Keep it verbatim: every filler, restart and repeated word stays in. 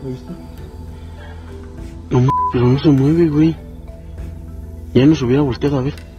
¿Lo viste? No, pero no se mueve, güey. Ya nos hubiera volteado a ver.